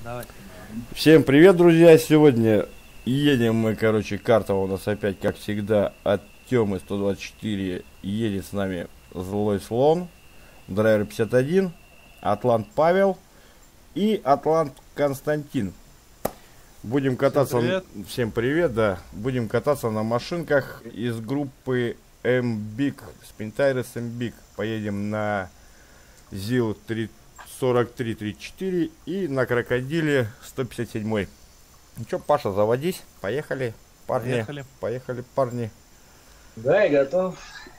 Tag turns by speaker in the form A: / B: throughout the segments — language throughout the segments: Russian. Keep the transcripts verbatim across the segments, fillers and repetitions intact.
A: Давай.
B: Всем привет, друзья! Сегодня едем мы, короче, карта у нас опять, как всегда, от Тёмы сто двадцать четыре. Едет с нами Злой Слон, Драйвер пятьдесят один, Атлант Павел и Атлант Константин. Будем кататься...
A: Всем привет.
B: Всем привет, да. Будем кататься на машинках из группы M-Big, Spintires M-Big. Поедем на ЗИЛ сорок три тридцать четыре и на Крокодиле сто пятьдесят семь. Ну что, Паша, заводись. Поехали, парни.
A: Поехали.
B: Поехали, парни.
C: Да, я готов.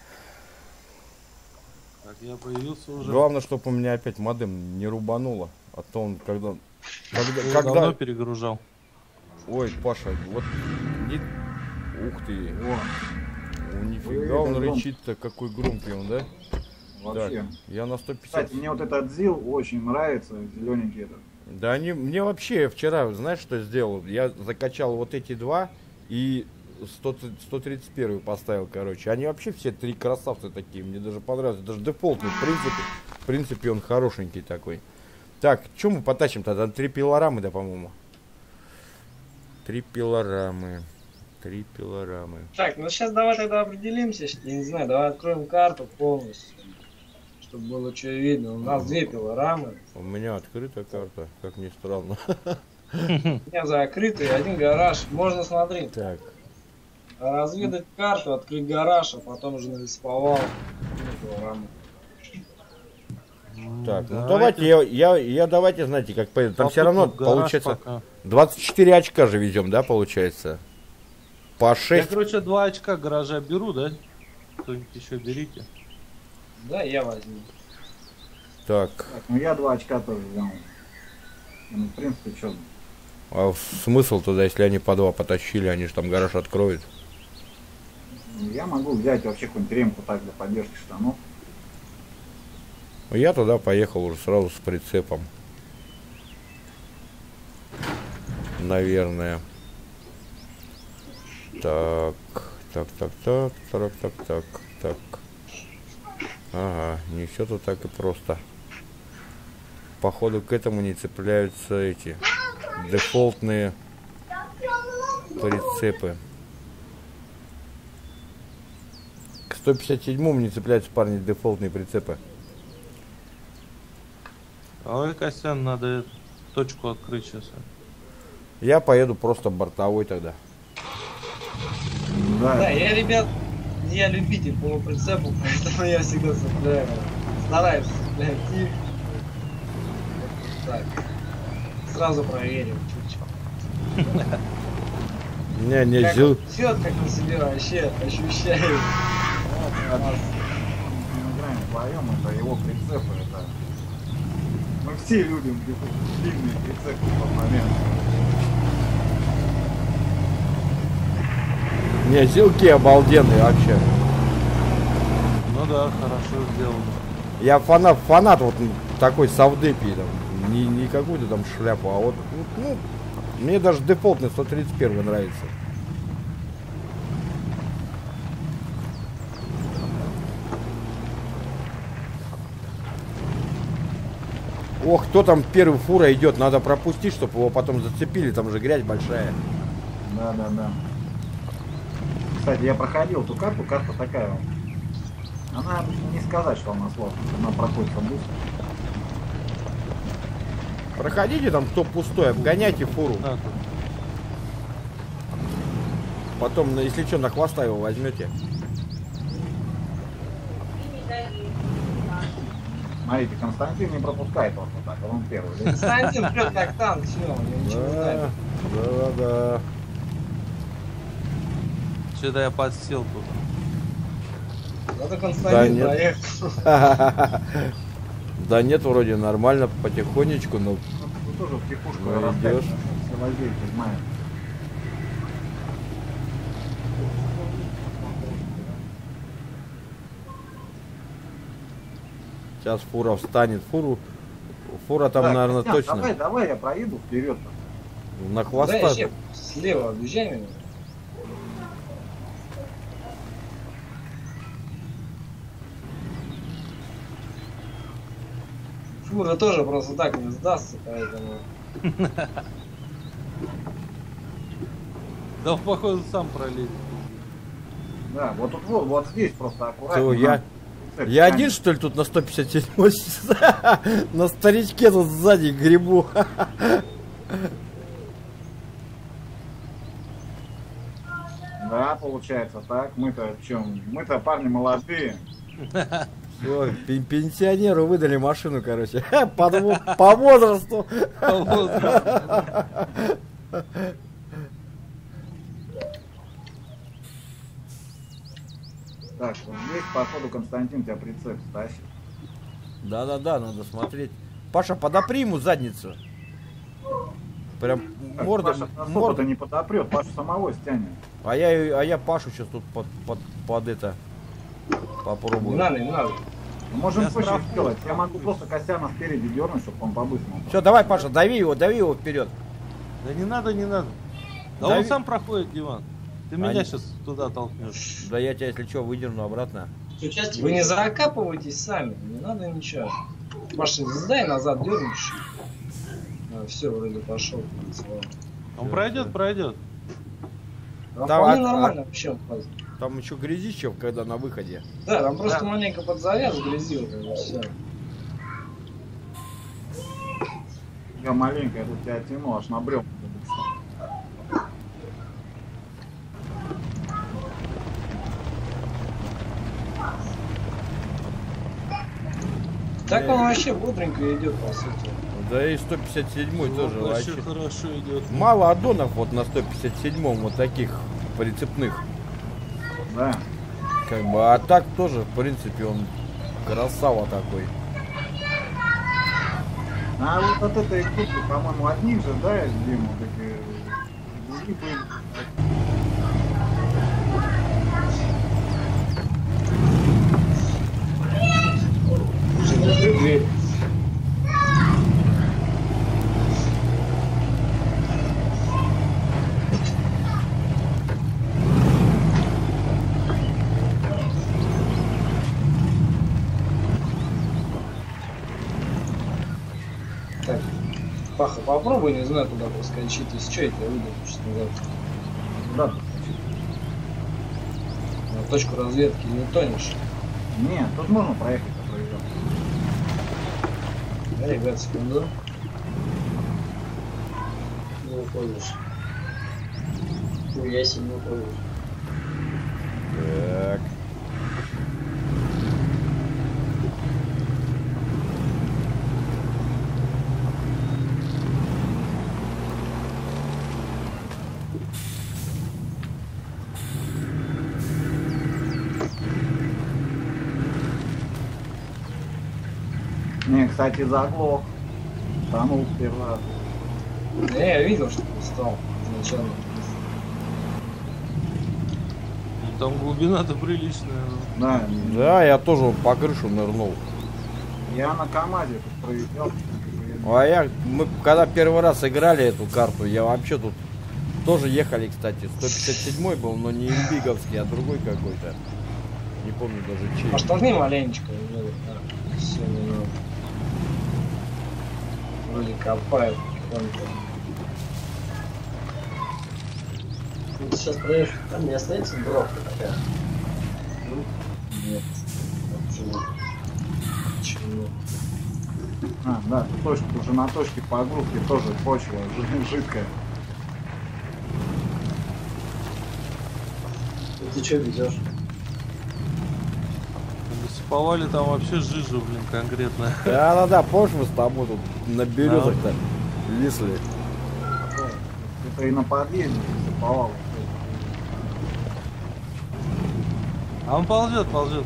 A: Так, я появился уже.
B: Главное, чтобы у меня опять модем не рубануло. А то он когда... Когда...
A: Я
B: когда...
A: давно перегружал.
B: Ой, Паша, вот... Не... Ух ты. О, нифига
C: Ой,
B: он
C: это
B: рычит-то, какой громкий он, да?
C: Вообще.
B: Так, я на сто пятьдесят.
C: Кстати, мне вот этот ЗИЛ очень нравится, зелененький этот.
B: Да они, мне вообще вчера, знаешь, что сделал? Я закачал вот эти два и сто, сто тридцать один поставил, короче. Они вообще все три красавцы такие, мне даже понравилось. Даже дефолтный, в принципе, в принципе он хорошенький такой. Так, что мы потащим тогда? Три пилорамы, да, по-моему? Три пилорамы. Три пилорамы.
C: Так, ну сейчас давай тогда определимся, я не знаю, давай откроем карту полностью, чтобы было что видно. У нас две пилорамы.
B: У меня открыта карта, как ни странно.
C: У меня закрытый, один гараж. Можно смотреть.
B: Так.
C: Разведать карту, открыть гараж, а потом уже нарисовал пилораму.
B: Так, ну давайте, я, я, я давайте, знаете, как поеду. Там все равно получается
A: пока.
B: двадцать четыре очка же везем, да, получается? По
A: Я,
B: шесть.
A: короче, два очка гаража беру, да? Кто-нибудь еще берите.
C: Да, я возьму.
B: Так,
D: Так, ну я два очка тоже взял. Ну, в принципе, что?
B: а смысл туда, если они по два потащили, они же там гараж откроют.
D: Я могу взять вообще какую-нибудь ремку так для поддержки штанов.
B: Я туда поехал уже сразу с прицепом. Наверное. Так, так, так, так, так, так, так, так. Ага, не все тут так и просто. Походу к этому не цепляются эти дефолтные прицепы. К сто пятьдесят седьмому не цепляются, парни, дефолтные прицепы.
A: Ой, Костян, надо точку открыть сейчас.
B: Я поеду просто бортовой тогда.
D: Да,
C: Да, я, ребят, я любитель полуприцепов, поэтому я всегда цепляю. Стараюсь цеплять их. Так. Сразу проверим, чуть-чуть.
B: Не, не,
C: Как
B: зил...
C: он течет, как на себе вообще ощущаю.
D: вот, мы играем вдвоем, это его прицепы, это... Мы все любим длинные прицепы в тот момент.
B: Не, зилки обалденные вообще.
A: Ну да, хорошо сделано.
B: Я фанат, фанат вот такой савдепи, там, не, не какую-то там шляпу, а вот, ну, мне даже дефолтный сто тридцать один нравится. Ох, кто там первый фура идет, надо пропустить, чтобы его потом зацепили, там же грязь большая.
D: Да, да, да. Кстати, я проходил ту карту, карта такая. Она не сказать, что она сложная, она проходит быстро.
B: Проходите там, кто пустой, обгоняйте фуру.
A: Да, тут.
B: Потом, ну, если что, на хвоста его возьмете.
D: Смотрите, Константин не пропускает вот так, а он первый. видите?
C: Константин прет как танк, все, у него ничего не
B: Да,
C: знает.
B: да, да.
A: Что-то я подсел тут.
C: Зато
B: Да
C: Константин
B: нет.
C: проехал.
B: Да нет, вроде нормально, потихонечку, но
D: Ну, тут тоже в тихушку
B: Ну,
D: раскачиваешь,
B: идёшь.
D: все воздействие знает.
B: сейчас фура встанет. Фуру, фура там,
D: Так,
B: наверное,
D: Костян,
B: точно
D: Давай, давай, я проеду вперед.
B: на
C: Да,
B: хвоста.
C: вообще, слева объезжай меня. Фура тоже просто так не сдастся, поэтому
A: Да он, походу, сам пролезет.
D: Да, вот тут вот, вот здесь просто аккуратно.
B: Всё, я,
D: Цепь
B: я
D: камень.
B: один, что ли, тут на сто пятьдесят седьмой на старичке тут сзади грибу.
D: Да, получается так. Мы-то в чем? Мы-то парни молодые.
B: Всё, пен- пенсионеру выдали машину, короче. По, дво- по возрасту.
A: Вот.
D: Так, вот здесь, походу, Константин тебя прицеп стащит.
B: Да-да-да, надо смотреть. Паша, подопри ему задницу. Прям
D: Так,
B: морда,
D: Паша особо-то
B: морда.
D: не подопрет, Пашу самого стянет.
B: А я, а я Пашу сейчас тут под, под, под это
C: Не
B: попробую.
C: надо, не надо.
D: Мы можем
A: Я
D: проще
A: страхую,
D: сделать. Я
A: страхую.
D: могу просто Костяна спереди дернуть, чтобы он по-быстрому.
B: Все, давай, Паша, дави его, дави его вперед.
A: Да не надо, не надо. Да
B: Дави-
A: он сам проходит, Диван. Ты меня
B: Они-
A: сейчас туда толкнешь.
B: Да я тебя, если что, выдерну обратно.
C: Вы не закапывайтесь сами, не надо ничего. Паша, сдай назад дернешь. А, все, вроде пошел.
A: Он пройдет, пройдет.
C: А
B: Да,
C: вполне
B: а-
C: нормально вообще он ходит.
B: Там еще грязищев, когда на выходе.
C: Да, там просто
A: Да.
C: маленько под завяз грязил, как бы все.
D: Я маленько, я тут тебя тяну, аж на бревна.
C: Так он вообще бодренько идет, по сути.
B: Да и сто пятьдесят седьмой тоже
A: Вообще
B: вообще.
A: хорошо идет.
B: Мало аддонов вот на сто пятьдесят седьмом вот таких прицепных.
D: Да.
B: Как бы, а так тоже, в принципе, он красава такой.
D: А вот от этой группы, по-моему, от них же, да, Дима, такие другие были.
C: Закрой дверь. Так, Паха, попробуй, не знаю, туда проскочить. Если что, я тебя выйду сейчас назад.
D: Да.
C: На точку разведки не тонешь.
D: Нет, тут можно проехать, а проезжать.
C: Да, ребят, секунду. Не уходишь. Я себе не уходишь.
B: Так.
D: Не, кстати, заглох. Тонул первый раз.
C: Да, я видел, что ты устал изначально.
A: Ну, там глубина-то приличная. ну.
D: Да,
B: Да, я тоже по крышу нырнул.
D: я на КамАЗе тут проезжал.
B: А я, мы когда первый раз играли эту карту, я вообще тут тоже ехали, кстати. сто пятьдесят седьмой был, но не Ильбиговский, а другой какой-то. Не помню даже чей.
C: Поштовхни маленечко. Вроде, да, все не надо. Вроде копают потихоньку.
E: Ну, ты сейчас проедешь, там не останется бровка такая.
C: Нет. А почему? Почему?
D: А, да, тут точка, уже на точке погрузки тоже почва жи- жидкая.
E: И ты что везешь?
A: Засыпали там вообще жижа, блин, конкретно.
B: Да-да-да, помнишь, мы с тобой тут на березах-то висли.
D: Это и на подъезде засыпало.
A: А он ползет, ползет.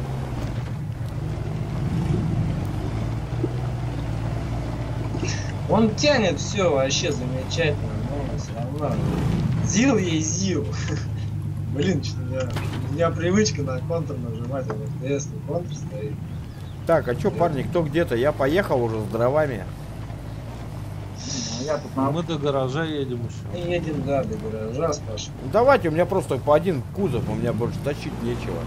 C: Он тянет все вообще замечательно, но все равно. Зил ей зил. Блин, что у меня, у меня привычка на контур нажимать, а вот ДС контур стоит.
B: Так, а чё, парни, кто где-то? Я поехал уже с дровами.
D: А я тут
A: А
D: на...
A: мы до гаража едем еще.
C: И едем, да, до гаража с Пашей.
B: Ну, давайте, у меня просто по один кузов, у меня больше тащить нечего.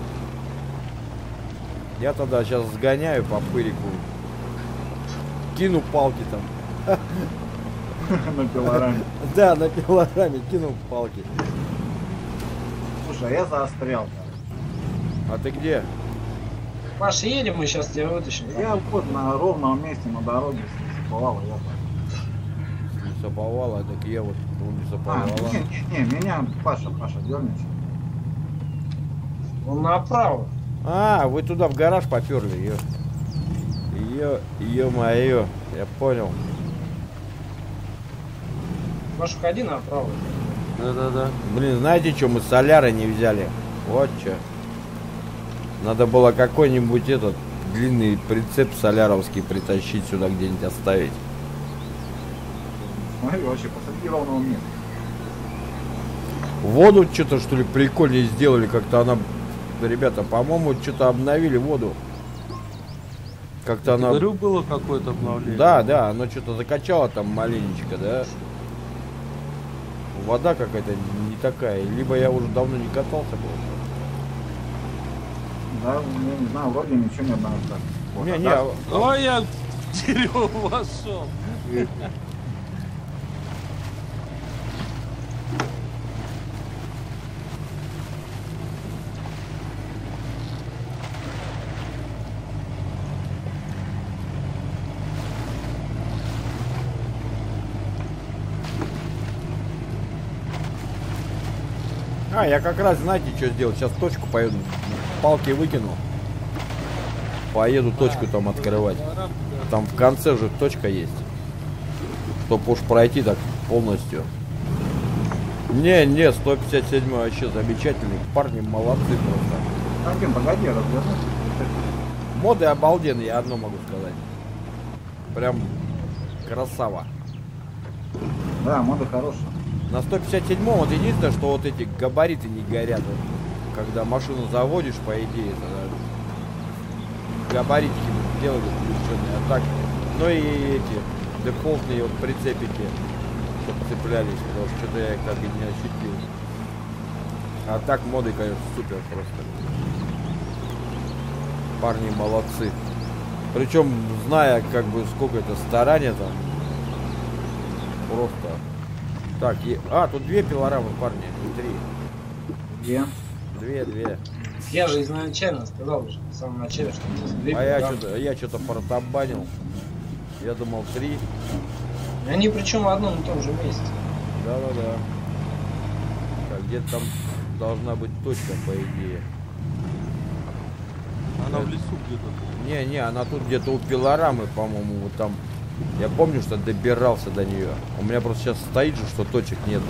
B: Я тогда сейчас сгоняю по пырику. Кину палки там.
D: На пилораме.
B: Да, на пилораме кинул палки.
D: Слушай, а я заострял.
B: А ты где?
C: Паша, едем, мы сейчас тебя вытащим.
D: Я вот на ровном месте на дороге бывало, я так.
B: Не соповала, так я вот ну, не
D: А,
B: соповала.
D: не, не, не, меня Паша, Паша, дернись.
C: Он направо.
B: А, вы туда в гараж поперли, ее. Ее, ё-моё, я понял.
C: Паша, ходи направо.
A: Да-да-да.
B: Блин, знаете, что мы соляры не взяли? Вот что. Надо было какой-нибудь этот длинный прицеп соляровский притащить сюда где-нибудь оставить.
D: Смотри, вообще посреди ровного места.
B: Воду что-то что ли прикольнее сделали, как-то она, ребята, по-моему, что-то обновили воду. Как-то она...
A: Говорю, было какое-то обновление.
B: Да, да, оно что-то закачало там маленечко, да. Вода какая-то не такая. Либо я уже давно не катался был.
D: Да, я не знаю, вроде ничего не обнаружил. Вот,
B: Не,
D: а
B: не,
D: так,
A: А я в дерево вошел.
B: А, я как раз, знаете, что сделал? Сейчас точку поеду, палки выкину. Поеду точку там открывать. Там в конце же точка есть. Чтоб уж пройти так полностью. Не, не, сто пятьдесят семь вообще замечательный. Парни молодцы просто.
D: Один, погоди, развернусь.
B: Моды обалденные, я одно могу сказать. Прям красава.
D: Да, мода хорошая.
B: На сто пятьдесят седьмом вот единственное, что вот эти габариты не горят. Вот, когда машину заводишь, по идее, тогда габаритики делали включенные. А так, ну и эти дефолтные вот прицепики, чтобы цеплялись, потому что что-то я их так и не ощутил. А так моды, конечно, супер просто. Парни молодцы. Причем, зная, как бы, сколько это старания там, просто. Так, и... а, тут две пилорамы, парни, не три.
D: Где?
B: Две, две.
C: Я же изначально сказал уже, в самом начале, что здесь две
B: А я
C: пилорамы.
B: что-то, я что-то протабанил. Я думал три.
C: Они причем в одном и том же месте.
B: Да-да-да. Так, где-то там должна быть точка, по идее.
A: Она в лесу где-то.
B: Не-не, она тут где-то у пилорамы, по-моему, вот там. Я помню, что добирался до нее. У меня просто сейчас стоит же, что точек нету.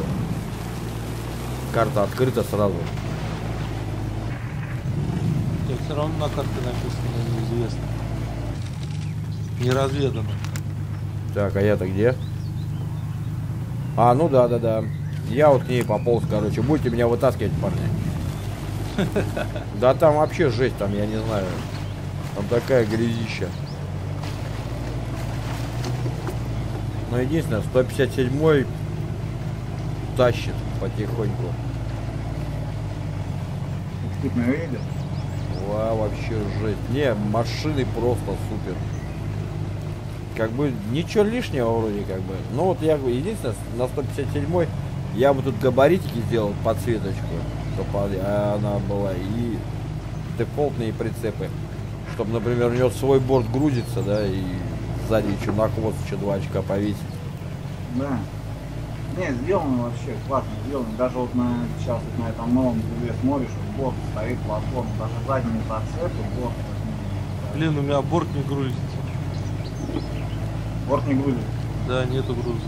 B: Карта открыта сразу.
A: Так все равно на карте написано неизвестно. Неразведано.
B: Так, а я-то где? А, ну да-да-да. Я вот к ней пополз, короче. Будете меня вытаскивать, парни. Да там вообще жесть, там, я не знаю. Там такая грязища. Но единственное, сто пятьдесят седьмой тащит потихоньку.
D: Экспертно едет.
B: Ва, вообще жесть. Не, машины просто супер. Как бы ничего лишнего вроде как бы. Но вот я говорю, единственное, на сто пятьдесят седьмой я бы тут габаритики сделал, подсветочку, чтобы она была, и дефолтные прицепы. Чтобы, например, у него свой борт грузится, да, и сзади еще на хвост еще два очка повесить.
D: Да. Не, сделано вообще, классно сделано. Даже вот на сейчас вот на этом новом тебе смотришь, вот борт стоит, платформа, даже задние зацепы, борт.
A: Блин, у меня борт не грузится.
D: Борт не грузит.
A: Да, нету груза.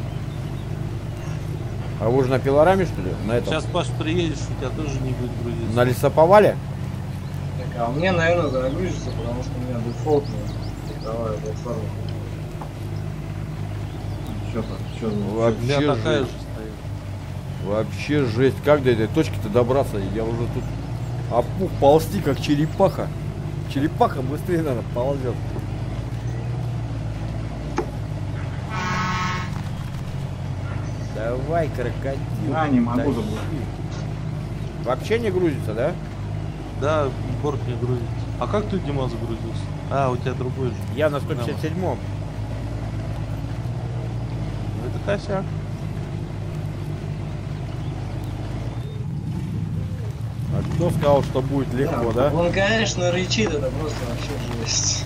B: А вы же на пилораме, что ли? На этом?
A: Сейчас, Паш, приедешь, у тебя тоже не будет грузиться.
B: На лесоповале?
C: Так, а мне, наверное, загрузится, потому что у меня дефолтная цифровая платформа.
D: Что-то, что
A: У меня
B: Вообще
A: такая же
B: жесть.
A: стоит.
B: Вообще жесть. Как до этой точки-то добраться? Я уже тут опух ползти, как черепаха. Черепаха быстрее, наверное, ползет. Давай, крокодил.
D: А, не могу
B: тащи.
D: забыть.
B: Вообще не грузится, да?
A: Да, борт не грузится. А как ты, Дима, загрузился? А, у тебя другой же.
B: Я на сто пятьдесят седьмом.
A: Это косяк.
B: А кто сказал, что будет легко, да?
C: Он, конечно, рычит, это просто вообще жесть.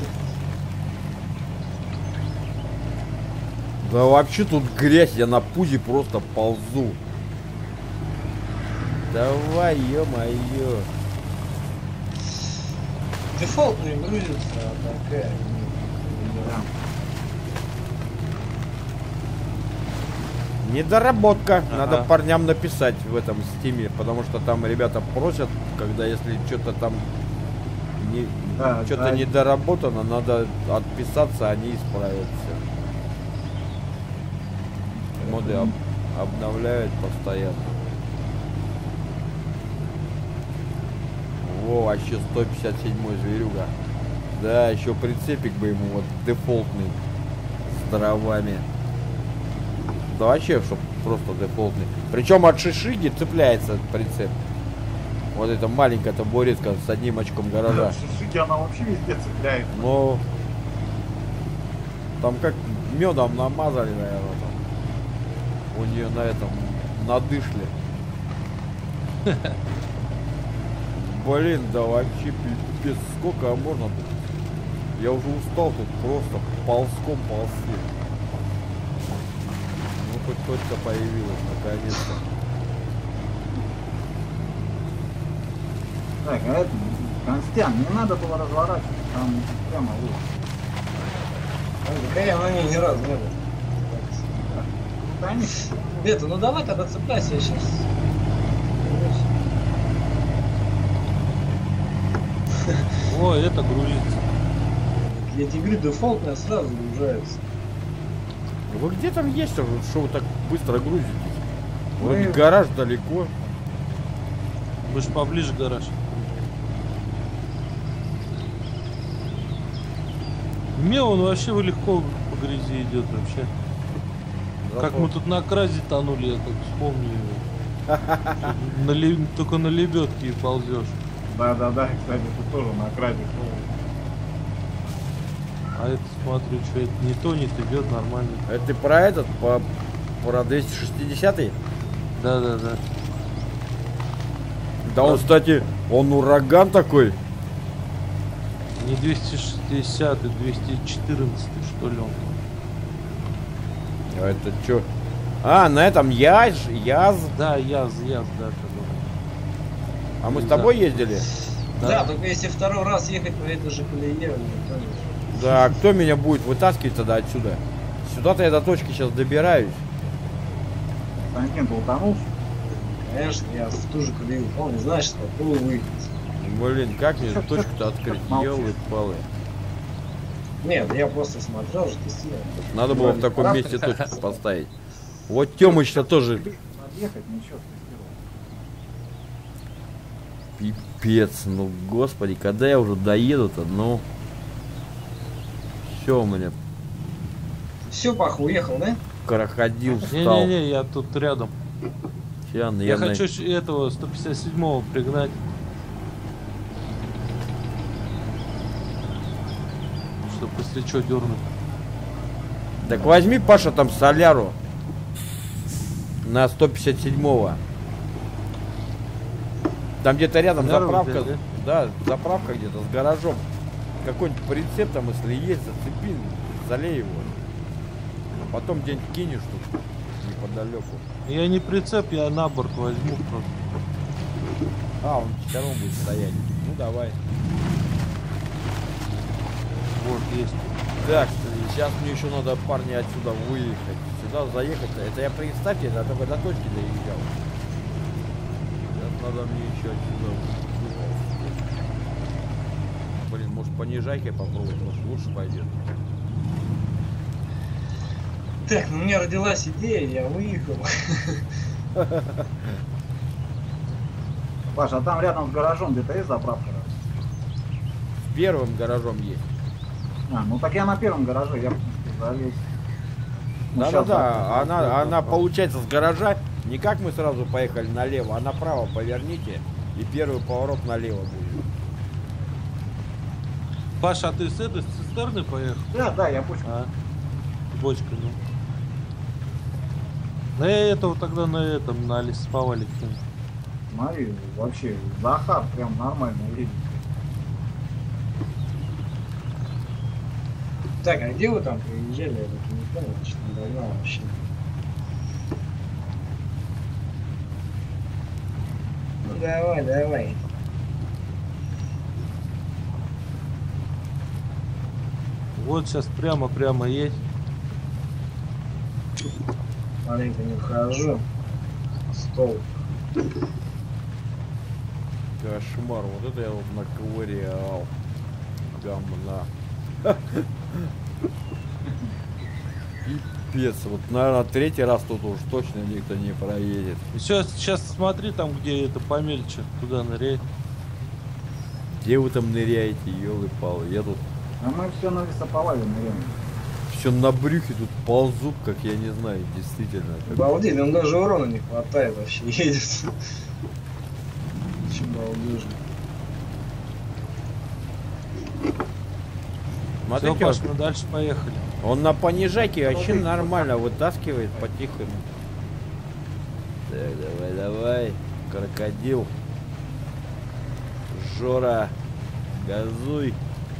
B: Да вообще тут грязь, я на пузе просто ползу. Давай, ё-моё.
C: Дефолт не грузится, а такая.
B: Недоработка.
A: Ага.
B: Надо парням написать в этом стиме, потому что там ребята просят, когда если что-то там не,
D: Да,
B: что-то
D: да.
B: недоработано, надо отписаться, они исправят все. Моды об- обновляют постоянно. Во, вообще сто пятьдесят седьмой зверюга. Да, еще прицепик бы ему вот дефолтный с дровами. Да вообще, чтоб просто дефолтный. Причем от шишиги цепляется прицеп. Вот эта маленькая табуретка с одним очком гаража.
D: Шишики она вообще везде цепляет.
B: Но там как медом намазали, наверное, там. У нее на этом надышле. Блин, да вообще пипец, сколько можно тут? Я уже устал тут просто ползком ползти. Ну хоть точка появилась наконец-то.
D: Так, а это, Констян, не надо было разворачивать, там прямо лучше.
C: Да я на ней ни разу не был.
D: Да они
C: Бета, ну давай тогда цепляйся, я сейчас.
A: О, это грузится.
C: Я тебе говорю, дефолтная сразу загружается.
B: Вы где там есть, что вы так быстро грузитесь?
D: Мы-
B: Вот гараж далеко.
A: Мы же поближе к гараж. Мел он вообще легко по грязи идет вообще. Как
B: Зато-
A: мы тут на кразе тонули, я как вспомню его. На ле- Только на лебедке и ползешь.
D: Да-да-да, кстати, тут тоже на краде ходит.
A: А это смотрю, что это не тонет, идет нормально.
B: Это ты про этот, по, про двести шестидесятый?
A: Да, да, да.
B: Да он, кстати, он ураган такой.
A: Не двести шестьдесят, двести четырнадцать, что ли он.
B: А это что? А, на этом яз, яз.
A: Да, яз, яз, да, который.
B: А мы с
A: Да.
B: тобой ездили?
C: Да,
A: Да.
C: только если второй раз ехать по этой же колее, мне тоже.
B: Да, а кто меня будет вытаскивать тогда отсюда? Сюда-то я до точки сейчас добираюсь.
D: Константин, ты утонул?
C: Конечно, я в ту же колею упал, не знаешь, что попробую выехать.
B: Блин, как мне
D: Чё-
B: точку-то
D: чё-
B: открыть?
D: чё молчишь?
B: Елы-палы.
C: Нет, я просто смотрел же, тестировал.
B: Надо было в таком месте точку поставить. Вот Тёмыч-то тоже
D: Надо ехать, ничего, тестировал.
B: пипец. Ну, господи, когда я уже доеду-то, ну... Все у меня
C: Все, Паха, уехал, да?
B: крокодил встал.
A: Не-не-не, я тут рядом.
B: Я,
A: Я,
B: я на-
A: хочу щ- этого сто пятьдесят седьмого пригнать. Чтоб если что дернуть.
B: Так возьми, Паша, там соляру. На сто пятьдесят седьмого. Там где-то рядом
A: Соляру
B: заправка.
A: взять,
B: Да, заправка где-то с гаражом. Какой-нибудь прицеп там, если есть, зацепи, залей его. А потом где-нибудь кинешь тут неподалеку.
A: Я не прицеп, я на борт возьму просто.
B: А, он все равно будет стоять. Ну давай.
A: Вот есть.
B: Так, сейчас мне еще надо, парни, отсюда выехать. Сюда заехать. Это я, представьте, я только до точки доезжал. Сейчас надо мне еще отсюда выползти. Блин, может понижайкой попробовать, может лучше пойдет.
C: Так, ну у меня родилась идея, я выехал.
D: Паша, а там рядом с гаражом где-то есть заправка?
B: С первым гаражом есть.
D: А, ну так я на первом гараже, я залез. Ну, щас
B: Да-да-да,
D: заправка,
B: она,
D: заправка.
B: она получается с гаража, не как мы сразу поехали налево, а направо поверните, и первый поворот налево будет.
A: Паша, а ты с этой с цистерны поехал?
D: Да, да, я пусть.
A: А? Бочка, ну. Да я этого тогда на этом, на лесоповале кину.
D: Смотри, вообще, Захар прям нормально едет.
C: Так, а где вы там приезжали? Я так и не понял, что не догнал вообще. Ну давай, давай.
A: Вот сейчас прямо-прямо едь.
C: Маленько не вхожу. Стол.
B: Кошмар, вот это я вот наковырял. Гамна. Пипец, вот, наверное, третий раз тут уж точно никто не проедет.
A: Сейчас, сейчас смотри там, где это помельче, туда ныряй.
B: Где вы там ныряете, елы-палы? Я тут
D: А мы все на лесоповале ныряем.
B: все на брюхе тут ползут, как я не знаю, действительно. Как-
C: Обалдеть, нам даже урона не хватает вообще, едет. Очень балдежно.
A: Все,
B: Смотрите,
A: Паш,
B: он,
A: мы дальше поехали.
B: он на понижайке вообще нормально вытаскивает по-тихому. Так, давай, давай. Крокодил. Жора. Газуй.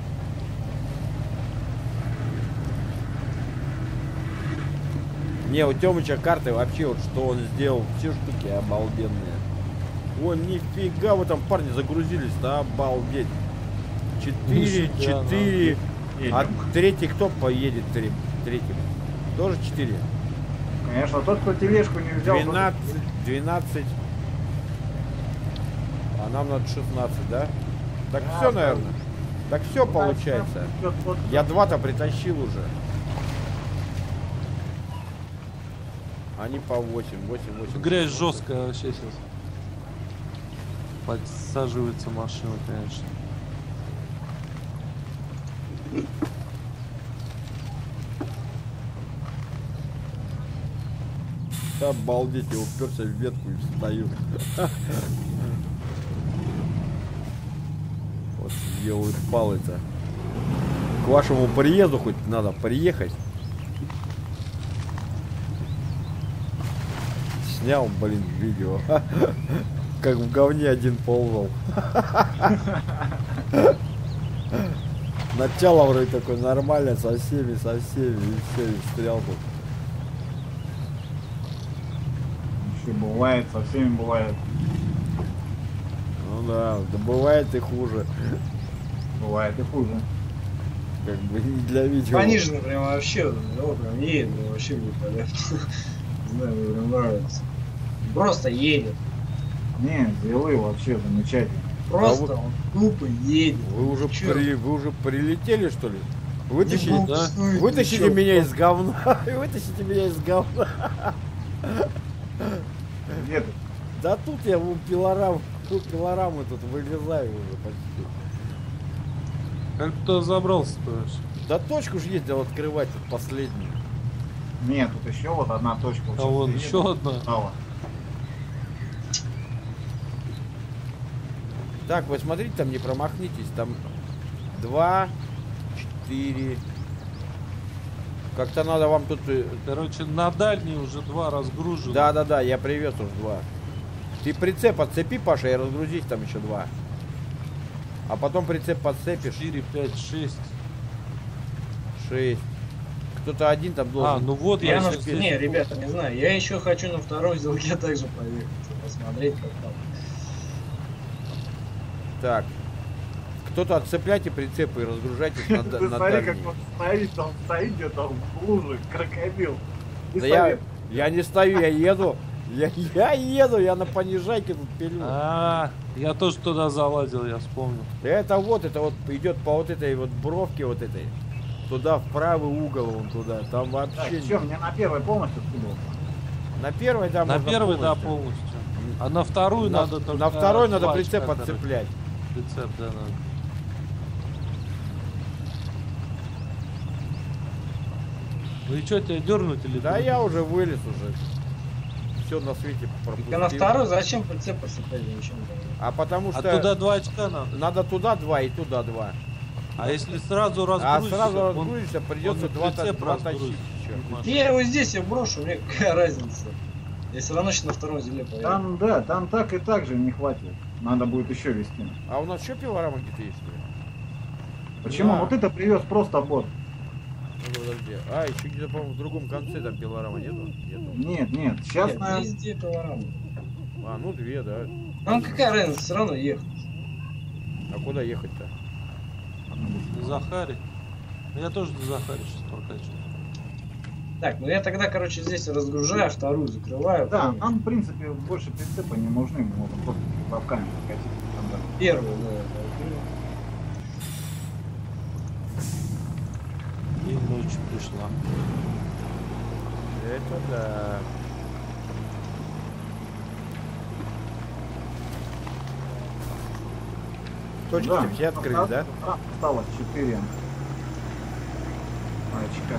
B: Не, у Тёмыча карты вообще вот что он сделал, все штуки обалденные. Ой, нифига вы там, парни, загрузились-то, обалдеть. Четыре,
A: Нифига,
B: четыре.
D: Едем.
B: А третий кто поедет тре- третьим? Тоже четыре?
D: Конечно, тот, кто тележку не взял, тот-
B: двенадцать, двенадцать. А нам надо шестнадцать, да? Так
D: Да,
B: все,
D: да.
B: наверное. Так все получается.
D: Тот, тот,
B: Я два-то притащил уже. Они по восемь, восемь, восемь.
A: Грязь жесткая вообще сейчас. Подсаживается машина, конечно.
B: Обалдеть, я уперся в ветку и встаю. Вот делают палы-то. К вашему приезду хоть надо приехать. Снял, блин, видео. Как в говне один ползал. Начало вроде такое нормальное, со всеми, со всеми, и все, и встрял тут.
D: Еще бывает, со всеми бывает.
B: Ну да, да бывает и хуже.
D: Бывает и хуже.
B: Как бы не для видео.
C: Пониженно прям вообще, ну, прям едет, прям вообще великолепно. Не знаю, мне прям нравится. Просто едет.
D: Не, зелы вообще замечательно.
C: Просто
B: А
C: он тупо едет.
B: Вы уже,
C: Чё?
B: при, вы уже прилетели, что ли?
C: Не
B: Вытащите,
C: буксует
B: вытащите
C: ничего.
B: меня из говна. Вытащите меня из говна.
D: Где ты?
B: Да тут я у пилорам, тут пилорамы тут вылезаю уже почти.
A: Как кто забрался, то есть?
B: Да точку же ездил открывать тут последнюю.
D: Нет, тут еще вот одна точка.
A: А
D: сейчас
A: вон
D: приеду.
A: еще одна.
D: Стала.
B: Так, вы смотрите, там не промахнитесь. Там два, четыре. Как-то надо вам тут... э,
A: Короче, на дальней уже два разгружены.
B: Да-да-да, я привез уже два. Ты прицеп отцепи, Паша, и разгрузись там еще два. А потом прицеп подцепишь.
A: четыре, пять, шесть.
B: Шесть. Кто-то один там должен.
A: А, ну вот
C: Я
A: я
C: на...
A: сейчас...
C: Не, ребята, не знаю. Я еще хочу на второй зелке также поехать. Посмотреть, как там.
B: Так. Кто-то отцепляйте прицепы и разгружайтесь на, да-
D: Ты
B: на
D: смотри, как
B: дальний.
D: он стоит, там стоит где-то в луже, крокодил. И
B: Да я,
D: совет.
B: я не стою, я еду. Я, я еду, я на понижайке тут пилю.
A: А, я тоже туда залазил, я вспомнил.
B: Это вот, это вот идет по вот этой вот бровке вот этой. Туда, в правый угол, вон туда. Там
D: Так,
B: вообще...
D: что, мне на первой полностью скидывал?
B: На первой, да,
A: На
B: можно
A: первый, да,
B: полностью.
A: полностью. А на вторую
B: На,
A: надо только...
B: на второй надо
A: пачка,
B: прицеп
A: короче.
B: отцеплять.
A: Прицеп, да, надо. Ну и что, тебя дернуть или
B: Да
A: ты-
B: я уже вылез уже. Все на свете пропустил.
C: Так а на второй зачем прицеп посыпать? Ничего не понимаю.
B: А потому
A: А
B: что
A: туда два очка надо.
B: надо туда два и туда два.
A: А если сразу
B: А
A: разгрузишься,
B: сразу
A: он-
B: разгрузишься, придется
A: он
B: два,
A: прицеп
B: два
A: разгрузит.
B: тащить.
A: Маш.
C: Я его здесь я брошу, мне какая разница. Я все равно сейчас на втором земле поеду.
D: Там, да, там так и так же не хватит. Надо будет еще вести.
B: А у нас еще пилорама где-то есть, что ли?
D: Почему?
B: Да.
D: Вот это привез просто бот.
B: Ну, подожди. А, еще где-то, по-моему, в другом конце там пилорама нету? Нету.
D: Нет, нет, сейчас
C: Нет,
D: на...
C: везде пилорама.
B: А, ну две, да.
C: Нам какая разница, все равно ехать.
B: А куда ехать-то?
A: На Захаре. Ну, я тоже на Захаре сейчас прокачиваю.
C: Так, ну я тогда, короче, здесь разгружаю, вторую закрываю.
D: Да,
C: потом
D: нам, в принципе, больше прицепа не нужны. Мы можем просто правками прокатить. Там, да.
C: первую, да, я
A: И ночь пришла.
B: Это да. Точки
D: Да,
B: все открыли, да?
D: Там осталось четыре очка.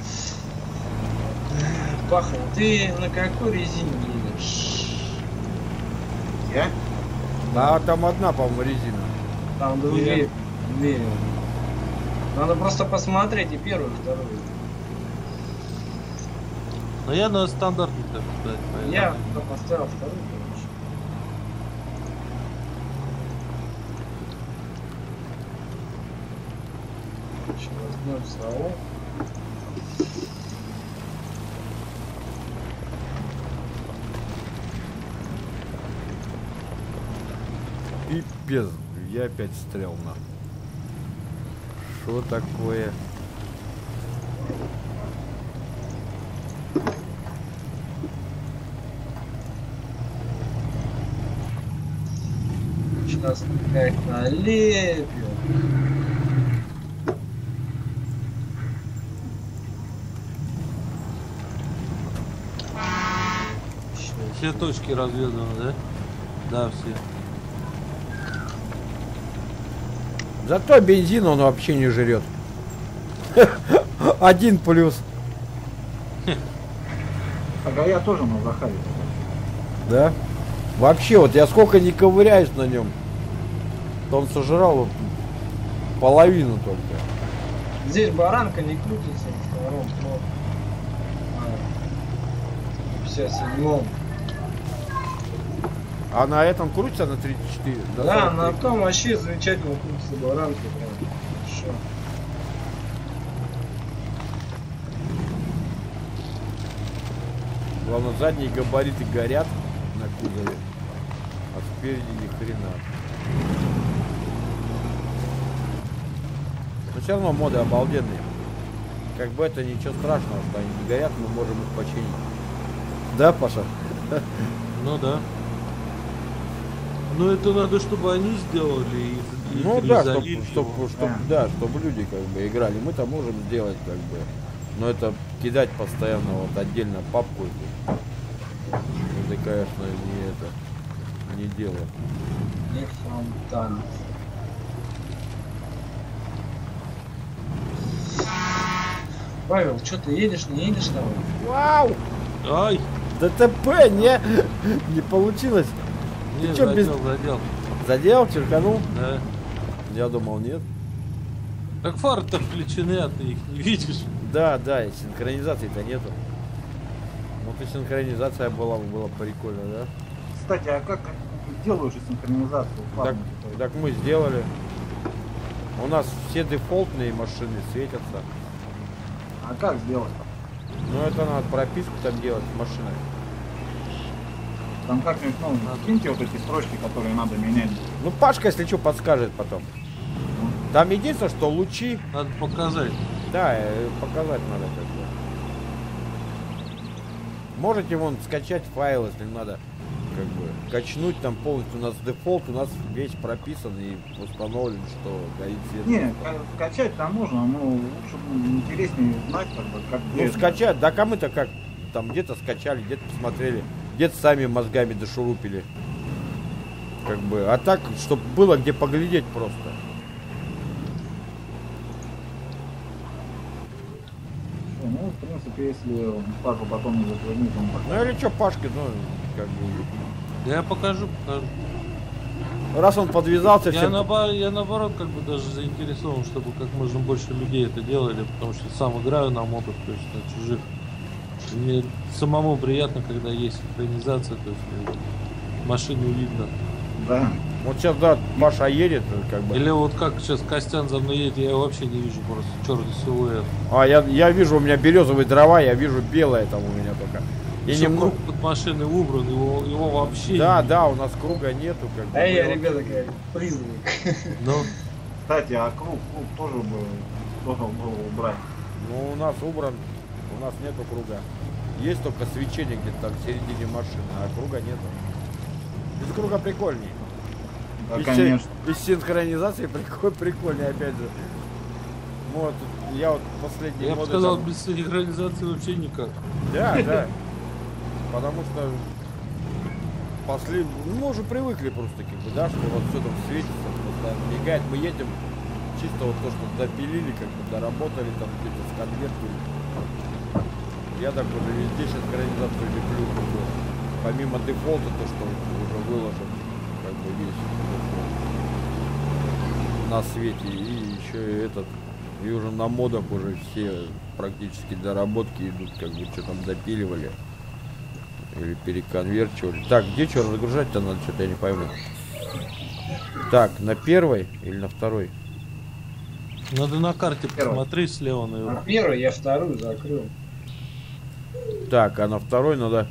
C: Паха, ты на какой резине едешь?
D: Я?
B: Да, там одна, по-моему, резина.
C: Там две. Две. Надо просто посмотреть и первую, и вторую.
A: Но я на стандартный, так сказать, поеду.
C: Я туда поставил вторую, короче. Сейчас возьмем салон.
B: Пипец, я опять стрел на. Что такое?
C: Сейчас как налепим.
A: Все точки разведаны, да? Да, все.
B: Зато бензин он вообще не жрет. Один плюс.
D: А я тоже на Захаре.
B: Да? Вообще, вот я сколько не ковыряюсь на нем, то он сожрал вот половину только.
C: Здесь баранка не крутится на втором, но а, пятьдесят седьмом.
B: А на этом крутится на тридцать четыре?
C: Да,
B: сорок
C: на
B: три?
C: том вообще замечательно крутится баранка. Прям. Хорошо.
B: Главное, задние габариты горят на кузове, а спереди ни хрена. Но все равно моды обалденные. Как бы это ничего страшного, что они не горят, мы можем их починить. Да, Паша?
A: Ну да. Но это надо, чтобы они сделали и, и
B: Ну да, чтобы
A: залили
B: чтоб,
A: его.
B: чтоб, да, чтобы люди как бы играли. Мы-то можем сделать как бы. Но это кидать постоянно вот отдельно папку. Это, конечно, не это. Не дело.
C: Не фонтан. Павел, что ты едешь, не едешь там?
B: Вау!
A: Ай!
B: ДТП не, не получилось.
A: Не,
B: Ты чё,
A: задел,
B: без-
A: задел.
B: Задел, черканул?
A: Да.
B: Я думал, нет.
A: Как фары-то включены, а ты их не видишь.
B: Да, да, и синхронизации-то нету. Вот и синхронизация была бы была прикольно, да?
D: Кстати, а как делают же синхронизацию?
B: Так,
D: Фармы, то есть?
B: так мы сделали. У нас все дефолтные машины светятся.
D: А как сделать?
B: Ну это надо прописку там делать в машинах.
D: Там как-нибудь, ну, скиньте вот эти строчки, которые надо менять.
B: Ну Пашка, если что, подскажет потом. Там единственное, что лучи.
A: Надо показать.
B: Да, э, показать надо как бы. Можете вон скачать файл, если надо. Как бы качнуть там полностью. У нас дефолт, у нас весь прописан и установлен, что горит свет.
D: Не, ка- скачать там можно, но лучше ну, интереснее знать, как бы, как
B: Ну
D: где-
B: скачать, да, кому-то как там где-то скачали, где-то посмотрели, где-то сами мозгами дошурупили. Как бы, а так, чтобы было где поглядеть просто.
D: Ну, в принципе, если Пашу потом не зазвонит, он
B: Ну или что, Пашка, ну, как бы.
A: Да я покажу, покажу.
B: раз он подвязался,
A: Я,
B: всем...
A: наоборот, я наоборот как бы даже заинтересован, чтобы как можно больше людей это делали, потому что сам играю на модах, то есть на чужих. И мне самому приятно, когда есть синхронизация, то есть машину видно.
D: Да.
B: Вот сейчас, да, Паша едет, как бы.
A: Или вот как сейчас Костян за мной едет, я его вообще не вижу, просто черный силуэт.
B: А, я, я вижу, у меня березовые дрова, я вижу белое там у меня только. Я
A: Еще
B: не
A: круг под машиной убран, его, его вообще
B: Да,
A: не
B: да, у нас круга нету, как бы.
C: А я,
B: Ну,
C: ребята, как призрак.
A: Ну,
D: Кстати, а круг, круг тоже бы должен был убрать.
B: Ну, у нас убран, у нас нету круга. Есть только свечение где-то там в середине машины, а круга нету. Без круга прикольней.
D: Да,
B: И с-
D: конечно.
B: И с синхронизацией приколь, прикольнее, опять же. Вот, я вот последний
A: я бы
B: моды
A: сказал,
B: там-
A: без синхронизации вообще никак.
B: Да, да. Потому что после... ну, мы уже привыкли просто, как бы, да, что вот все там светится, постоянно мигает. Мы едем чисто вот то, что допилили, как бы доработали там где-то с конверткой. Я так уже везде синхронизацию леплю, как бы, помимо дефолта, то, что уже выложен, как бы весь на свете, и еще и этот, и уже на модах уже все практически доработки идут, как бы что там допиливали или переконверчивали. Так, где что разгружать-то надо, что-то я не пойму. Так, на первой или на второй?
A: Надо на карте
D: Первый.
A: посмотреть слева
C: На
A: наверху.
C: первую я вторую закрыл.
B: Так, а на второй надо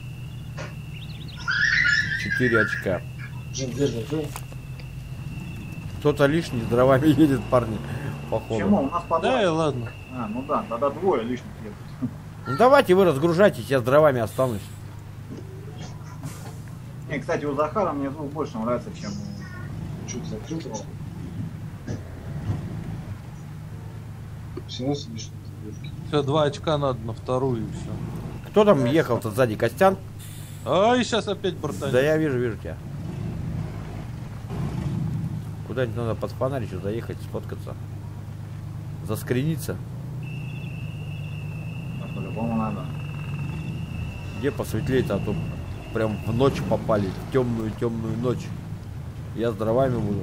B: четыре очка.
C: Джин, где закрыл?
B: Кто-то лишний с дровами едет, парни, походу.
D: Почему? У нас по
A: Да, и
D: два.
A: ладно.
D: А, ну да, тогда двое лишних едут.
B: Ну давайте вы разгружайтесь, я с дровами останусь.
D: Не, кстати, у Захара мне звук больше нравится, чем у...
C: Чуть закрыл. Все равно сидишь на таблетке.
A: Все, два очка надо на вторую и все.
B: Кто там ехал-то сзади, Костян?
A: А, и сейчас опять бортанет.
B: Да я вижу, вижу тебя. Куда-нибудь надо под фонарь еще заехать, сфоткаться. Заскриниться.
D: А, по-любому надо.
B: Где посветлее-то, а то прям в ночь попали, в темную-темную ночь. Я с дровами буду.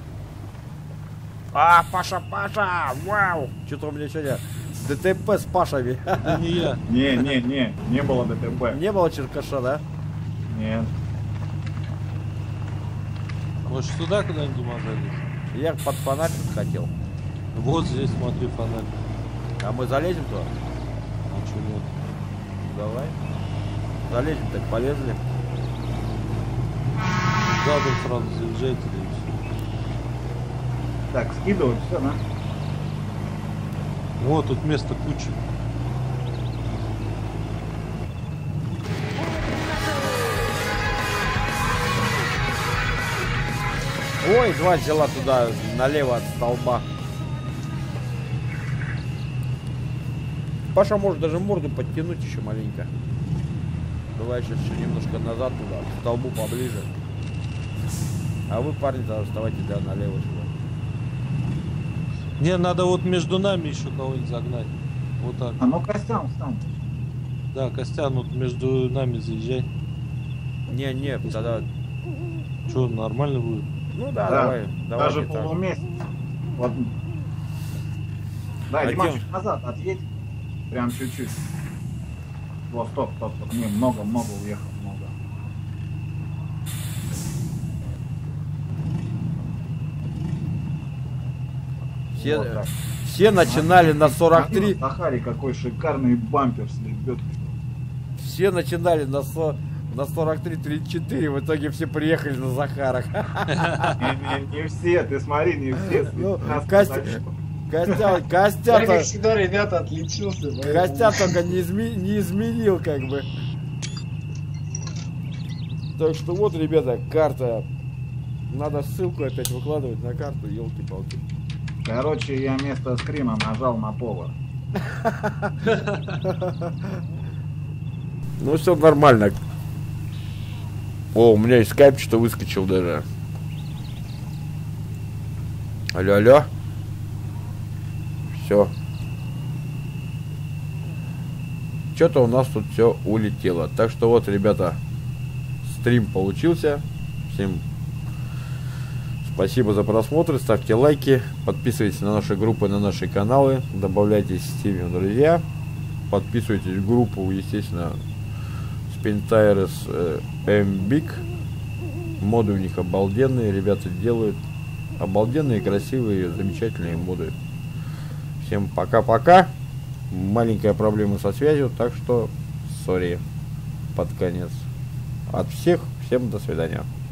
B: А, Паша, Паша! Вау! Что-то у меня сегодня ДТП с Пашами.
A: Да не я.
D: Не, не, не, не было ДТП.
B: Не было черкаша, да?
D: Нет.
A: Может сюда куда-нибудь залезть?
B: Я под фонарь тут хотел.
A: Вот здесь смотри фонарь.
B: А мы залезем туда?
A: А чё нет?
B: Давай. Залезем, так полезли.
A: Задом сразу заезжайте, да и все.
D: Так, скидывать все, да?
A: Вот тут место кучи.
B: Ой, два взяла туда, налево от столба. Паша может даже морду подтянуть еще маленько. Давай сейчас еще немножко назад туда, к столбу поближе. А вы, парни, тогда вставайте, да, налево сюда.
A: Не, надо вот между нами еще кого-нибудь загнать. Вот так.
D: А ну Костян, встань.
A: Да, Костян, вот между нами заезжай.
B: Не, не, тогда...
A: Че, нормально будет?
B: Ну да,
D: Да,
B: давай, давай.
D: Даже полумесяц. Вот. Да,
B: А
D: Димаш,
B: где?
D: чуть назад отъедь. Прям чуть-чуть. Вот, стоп, стоп, стоп. Не, много, много уехал, много.
B: Все,
D: Вот так.
B: все начинали на сорок три,
D: Сахари, какой шикарный бампер с лебедкой.
B: все начинали на, со, на сорок три тридцать четыре, в итоге все приехали на Захарах.
D: Не, не, не все, ты смотри, не все.
B: Ну,
D: Нас
B: Костя-
D: так что.
B: Костян,
C: Я,
B: Костян,
C: как всегда, ребята, отличился. поэтому-
B: Костян только не, изме- не изменил, как бы. Так что вот, ребята, карта. Надо ссылку опять выкладывать на карту, елки-палки.
D: Короче, я вместо скрина нажал на повар.
B: Ну все нормально. О, у меня и скайп что выскочил даже. Алло, алло. Все. Что-то у нас тут все улетело. Так что вот, ребята, стрим получился. Всем Спасибо за просмотр, ставьте лайки, подписывайтесь на наши группы, на наши каналы, добавляйтесь в Steam в друзья, подписывайтесь в группу, естественно, Spintires э, M-Big. Моды у них обалденные, ребята делают обалденные, красивые, замечательные моды. Всем пока-пока. Маленькая проблема со связью, так что сори под конец. От всех, всем до свидания.